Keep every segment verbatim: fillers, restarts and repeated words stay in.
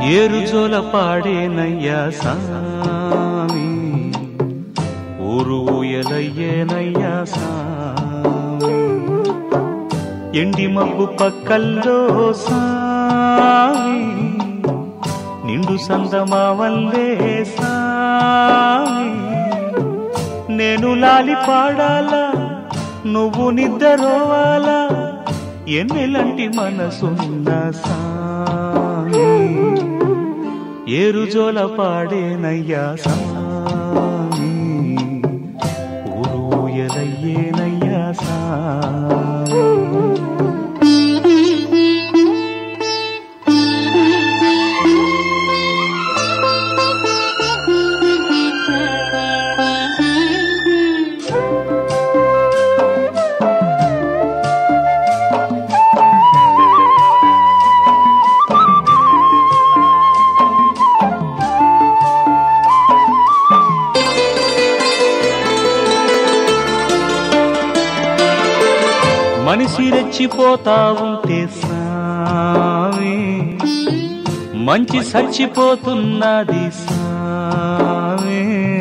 ఏరుజోల పాడేనయ్యా సామి, ఊరు ఊయలయ్యేనయ్యా సామి, ఎండి మబ్బు పక్కల్లో సామి, నిండు సందమావల్లే సామి, నేను లాలి పాడాలా నువ్వు నిద్రవాలా, ఎన్నెలంటి మనసున్న సామి, ఏరుజోల పాడేనయ్యా సామి, ఊరు ఊయలయ్యేనయ్యా సామి. మనిషి రెచ్చిపోతా ఉంటే సామి, మంచి చచ్చిపోతున్నది సామి,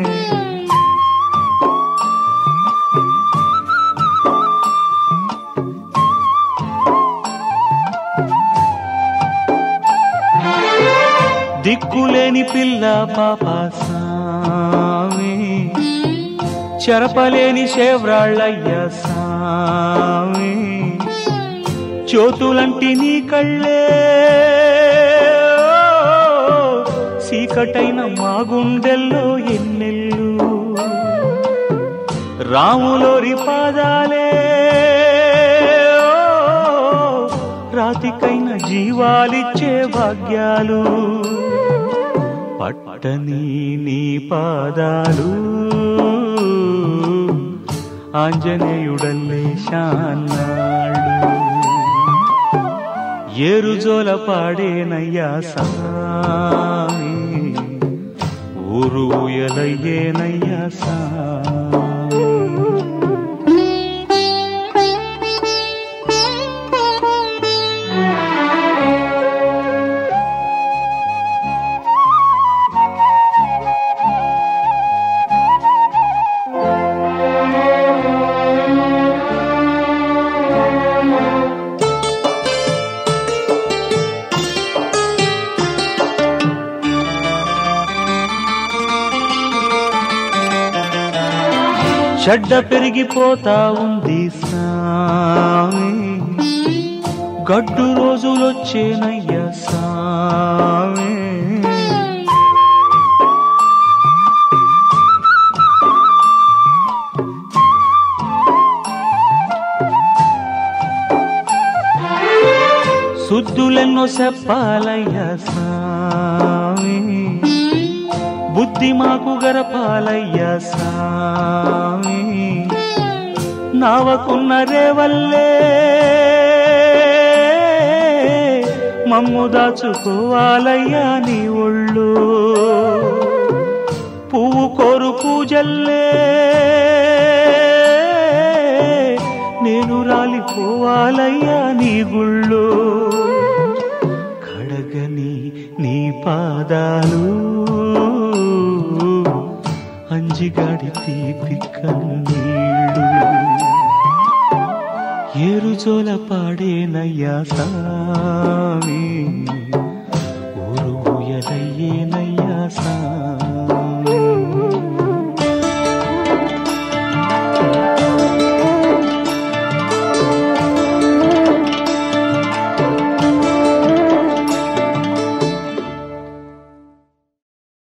దిక్కులేని పిల్ల పాప సామి, చెరపలేని శేవ్రాళ్ళయ్య సామి, జ్యోతులంటి నీ కళ్ళే చీకటైన మా గుండెల్లో ఎన్నెల్లు, రాములోరి పాదాలే రాతికైన జీవాలిచ్చే భాగ్యాలు, పట్టని నీ పాదాలు ఆంజనేయుడల్లే శాన్నాడు, ఏరుజోల పాడేనయ్యా సామి, ఊరు ఊయలయ్యేనయ్యా సామి. చెడ్డ పెరిగిపోతా ఉంది సామి, గడ్డు రోజులొచ్చేనయ్యా సామి, సుద్దులెన్నో చెప్పాలయ్యా సామి, బుద్ధి మాకు గరపాలయ్యా సామి, నావకున్న రేవల్లే మమ్ము దాచుకోవాలయ్యా నీ ఒళ్ళు, పువ్వు కోరు పూజల్లే నేను రాలిపోవాలయ్యా నీ గుళ్ళు, కడగని నీ పాదాలు అంజిగాడి తీపి కన్నీళ్ళు, ఏరుజోల పాడేనయ్యా సామి, ఊరు ఊయలయ్యేన